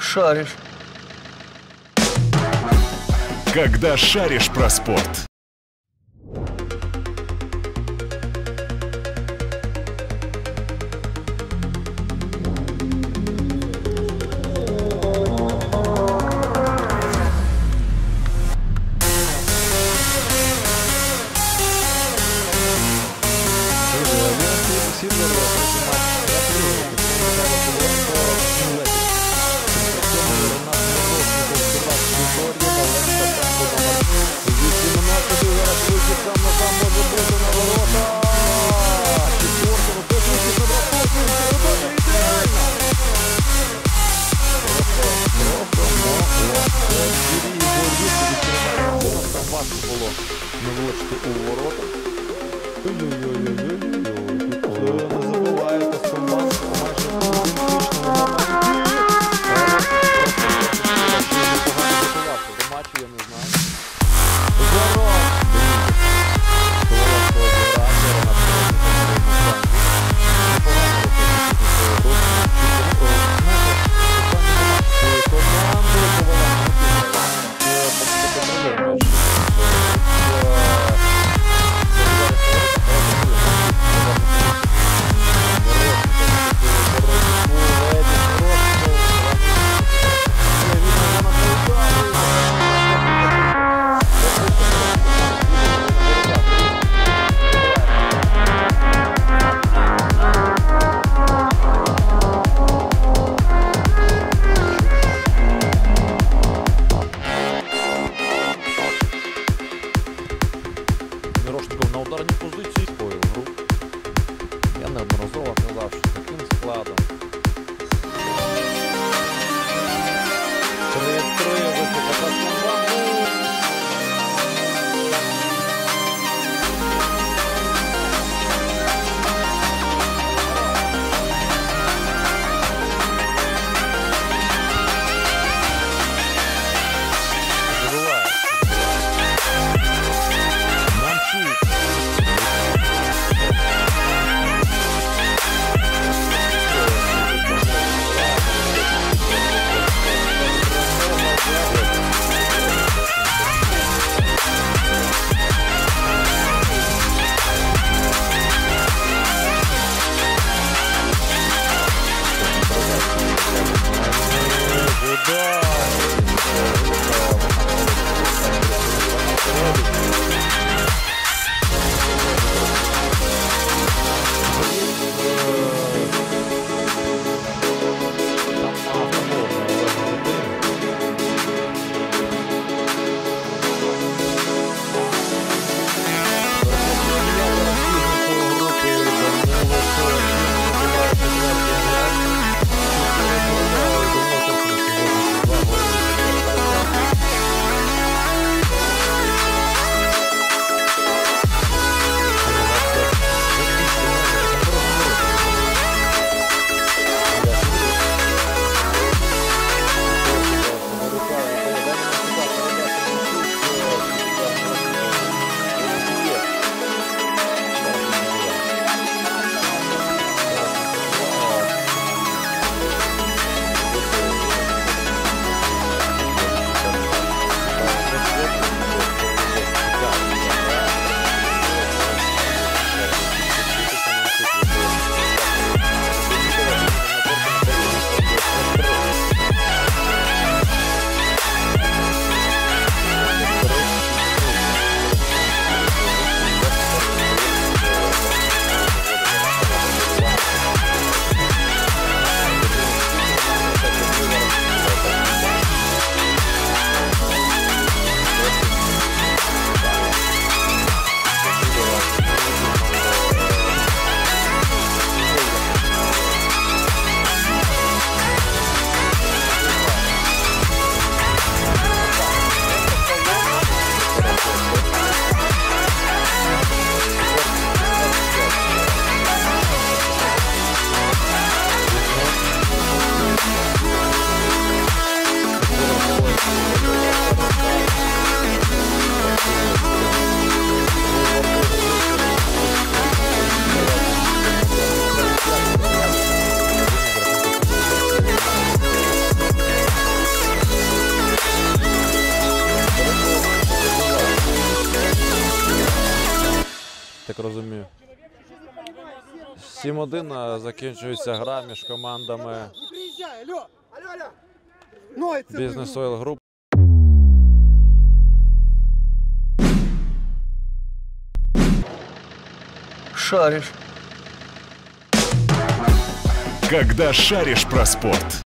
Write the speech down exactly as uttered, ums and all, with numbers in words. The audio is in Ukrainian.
шаришь. Когда шаришь про спорт. Було не влучити у ворота. Ой-ой-ой-ой-ой-ой. Не забуваєте, Стомбас майже ідентичному моменті. Просто готувався до матчу, я не знаю. Здорово! Мірошников на ударній позиції споїв гру. Я неодноразово казав, що таким складом. три-три випадка Стомбасу. Намчук. так розумію. сім один закінчується гра між командами Не приезжай, алло! Алло, алло! Ну, это Бізнес Ойл Груп. Шаришь. Когда шаришь про спорт.